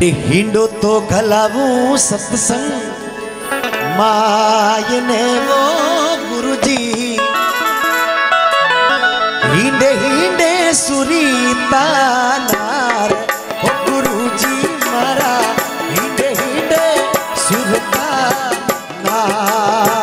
हिंडो तो गलावू सत्संग मायने वो गुरुजी हिंडे हिंडे सुरीता नार ओ गुरुजी मारा हिंडे हिंडे सुरता नार।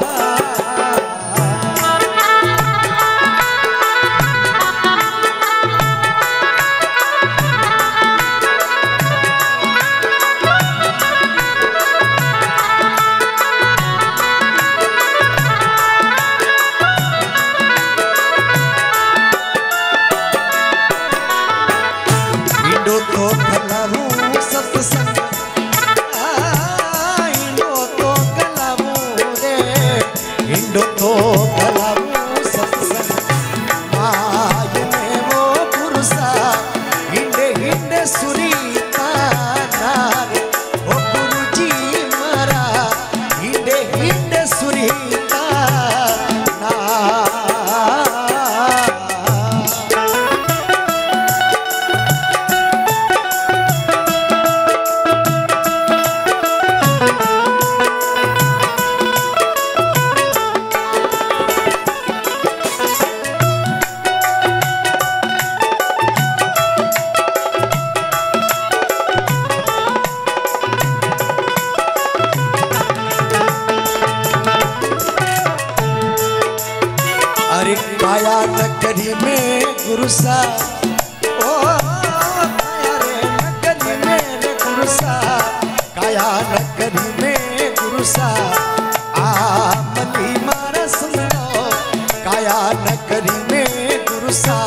काया नगरी में गुरुसा ओ काया रे नगरी में गुरुसा काया नगरी में गुरुसा आमली मारा सुनो काया नगरी में गुरुसा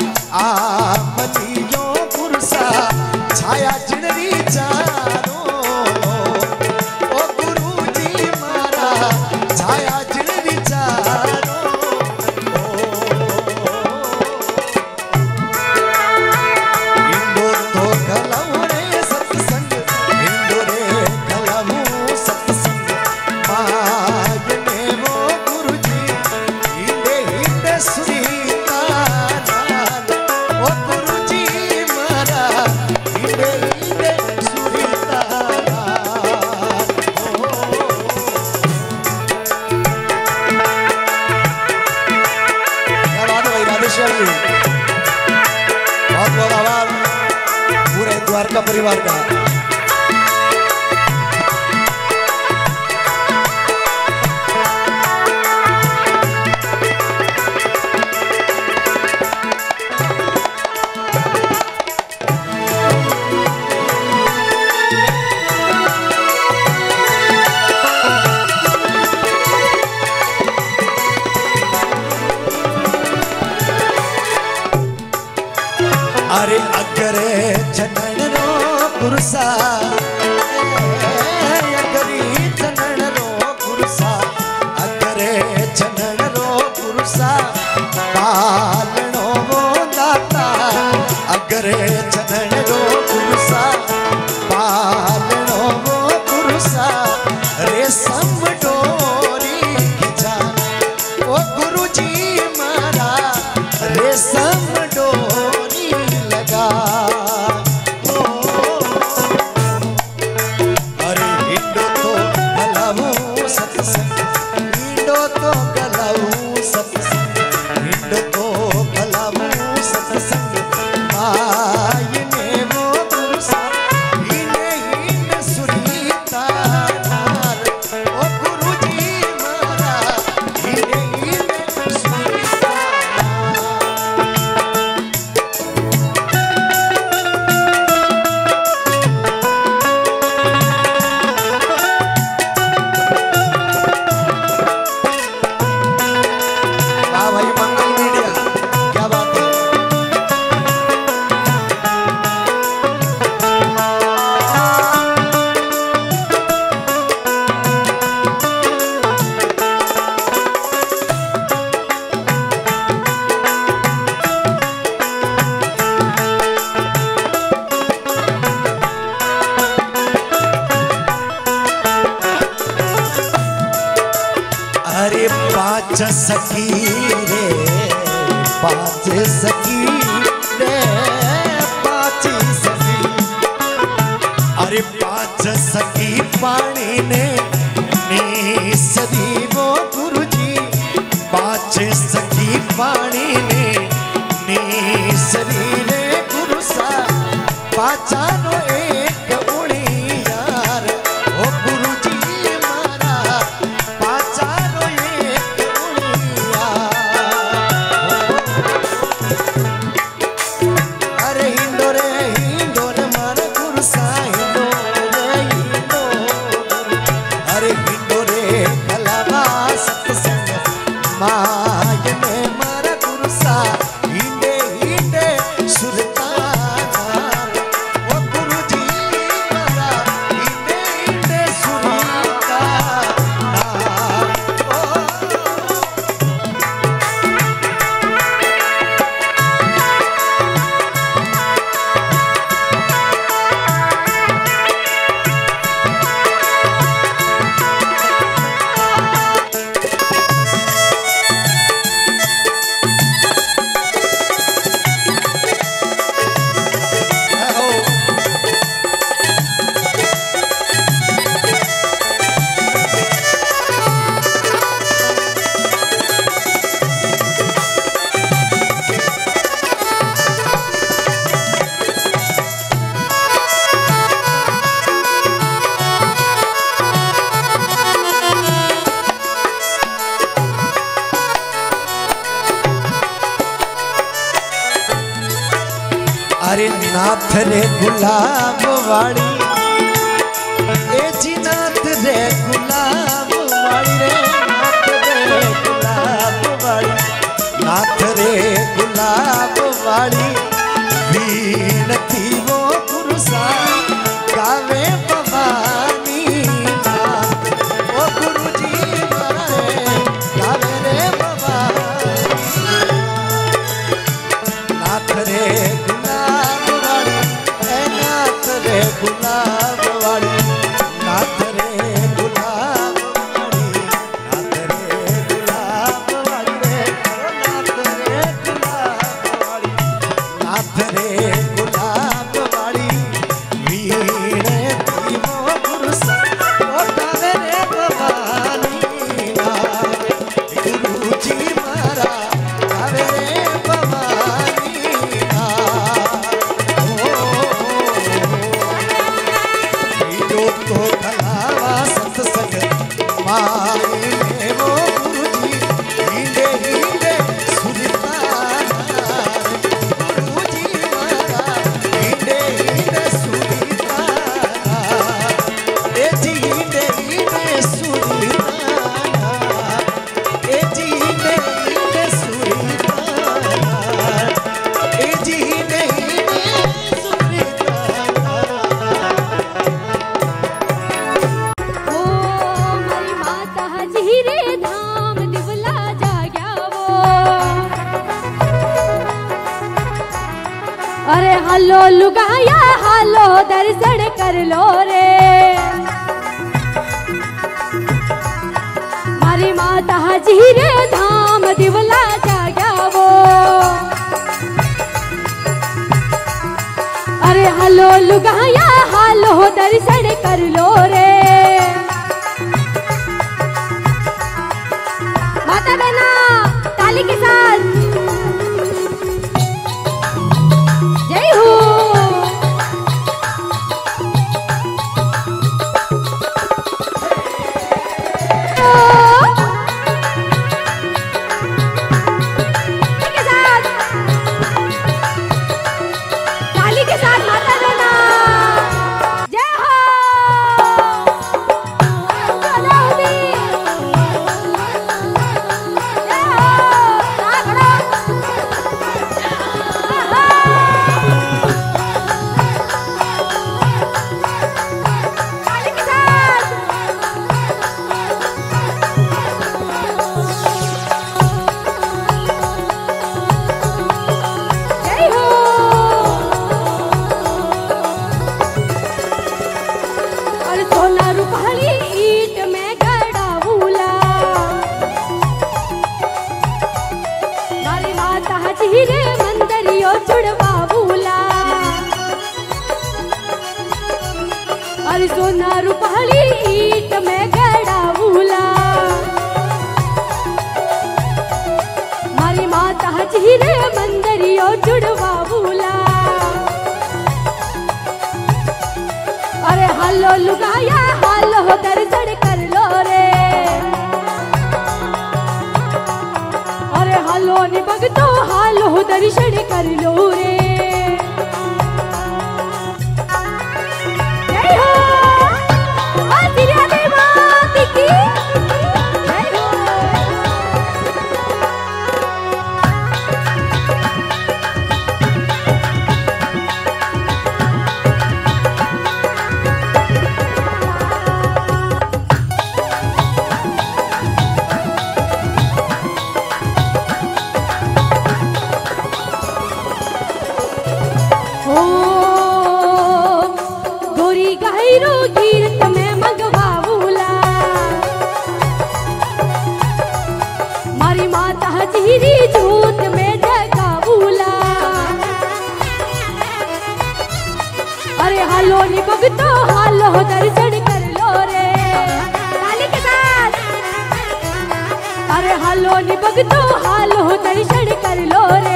आमली यो गुरुसा छाया जिनरी जानो ओ गुरुजी मारा छाया जिनरी जानो। बहुत बहुत आभार पूरे द्वारका परिवार का। अरे अगरे जनन रो गुरुसा अगरी जनन रो गुरुसा अगरे जनन रो गुरुसा पालनो वो दाता अगरे जनन रो गुरुसा पालनो वो गुरुसा रेशम डोरी खिंचा ओ गुरुजी मारा रेशम डोरी लगा। अरे हिंडो तो गलावू सत्संग हिंडो तो गलावू सत्संग हिंडो तो गलावू सत्संग मायने वो गुरुसा हिंडे हिंडे सुरीता नार ओ गुरुजी मारा हिंडे हिंडे सुरीता अरे पाँच सखी रे पाँच सखी रे पाँच सखी सकी पानी ने निसरी वो गुरु जी बाचे सकी पानी ने निसरी रे गुरु सा बाचा नो एक उड़ी यार ओ गुरु जी मारा बाचा नो एक उड़ी यार अरे हिंदोरे हिंदोरे मारा गुरु सा माय में मारा गुरु सा हिंदे हिंदे सुल्तान ओ गुरु जी मारा हिंदे हिंदे सुल्तान अरे नाथ रे गुलाब वाली ए जी नाथ रे गुलाब वाली रे नाथ रे गुलाब वाली नाथ रे गुलाब वाली बीनती वो गुरु सा गावे भवानी नाथ ओ गुरु जी मारे गावे रे भवानी नाथ रे गुलाब वाली नाथ रे गुलाब वाली नाथ रे गुलाब वाली रे नाथ रे गुलाब वाली नाथ रे गुलाब वाली वीणे दीवो गुरु सा गावे रे भवानी नाथ गुरु जी मारा गावे रे भवानी नाथ तो भलावा सत्संग माए वो गुरु जी हिंदे हिंदे सुल्तान गुरु जी मारा हिंदे हिंदे सुल्तान ए जी हिंदे हिंदे सुल्तान ए जी हिंदे हिंदे सुल्तान ए जी हिंदे हिंदे अरे हालो लुगाया हालो दर्शन कर लो रे मारी माता जीरे धाम दिवला जाग्या वो अरे हालो लुगाया हालो दर्शन कर लो रे माता बहना ताली के साथ जय हो ताली के साथ माता बहना जय हो लुगाया हालो दर्शन कर लो रे। अरे हालो नि भगतो हालो दर्शन कर लो रे। जय हो आसिया देवा की जय हो। गोरी गहरो कीर्त में मंगवाऊला मारी माता जीरी झूठ में जगाऊला। अरे हालो नि भगतो हालो दर्शन कर लो रे ताली के साथ। अरे हालो नि भगतो हालो दर्शन कर लो रे।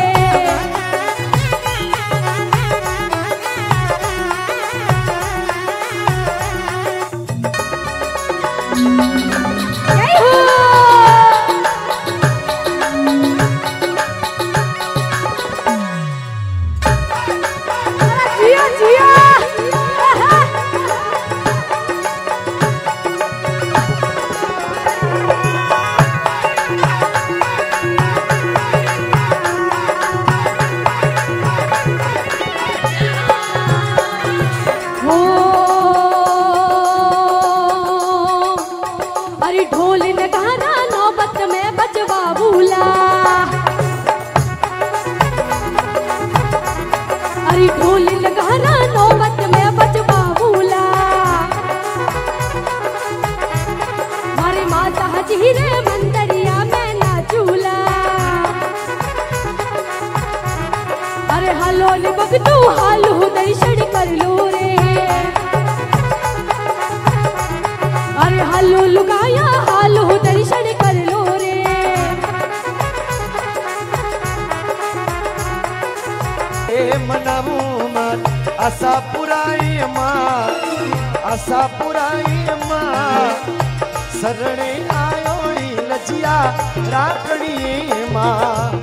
जय हो जिया जिया। अरे ढोल नगारा नौबत में बजवाऊला। अरे ढोल नगारा नौबत में बजवाऊला। मारे माता जीरे मंदरिया में नाचूला। अरे हालो नि भगतो हालो दर्शन कर लो रे। अरे हालो लुगाया हालो दर्शन कर लो रे। ए मनावू मार आशा पुराई मां आशा पुराई मां सरणे आयो लजिया राखड़ी मां।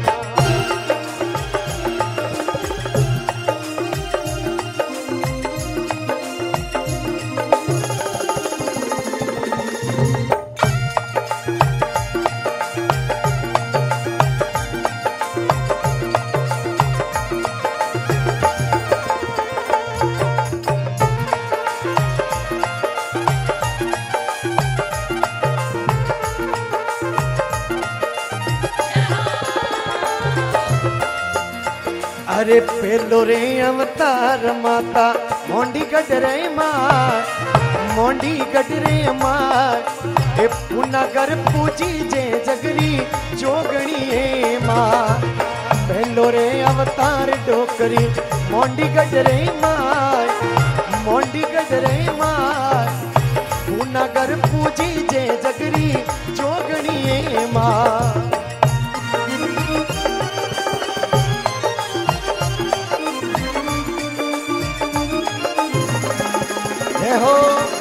अरे पेलो रे अवतार माता मोंडी गड रे मां मोंडी गड रे मां। ए पुनगर पूजी जे जगरी जोगणी है मां। पेलो रे अवतार डोकरी मोंडी गड रे मां मोंडी गड रे मां। पुनगर पूजी जे जगरी जोगणी है मां। हो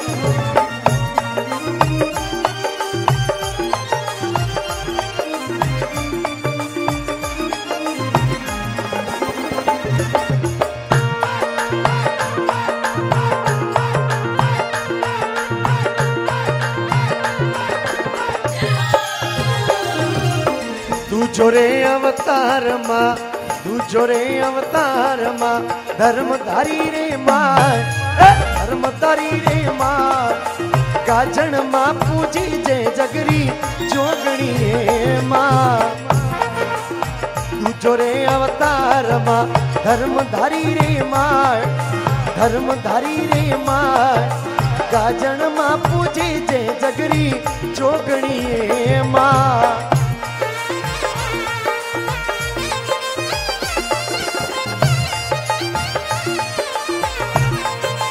तू जोरे अवतार मां तू जोरे अवतार मां धर्मधारी रे मां धर्मधारी रे मां। गाजन मां पूजी जे जगरी जोगणी मां। तू जोरे अवतार मां धर्मधारी रे मां धर्मधारी रे मां। गाजन मां पूजी जे जगरी जोगणी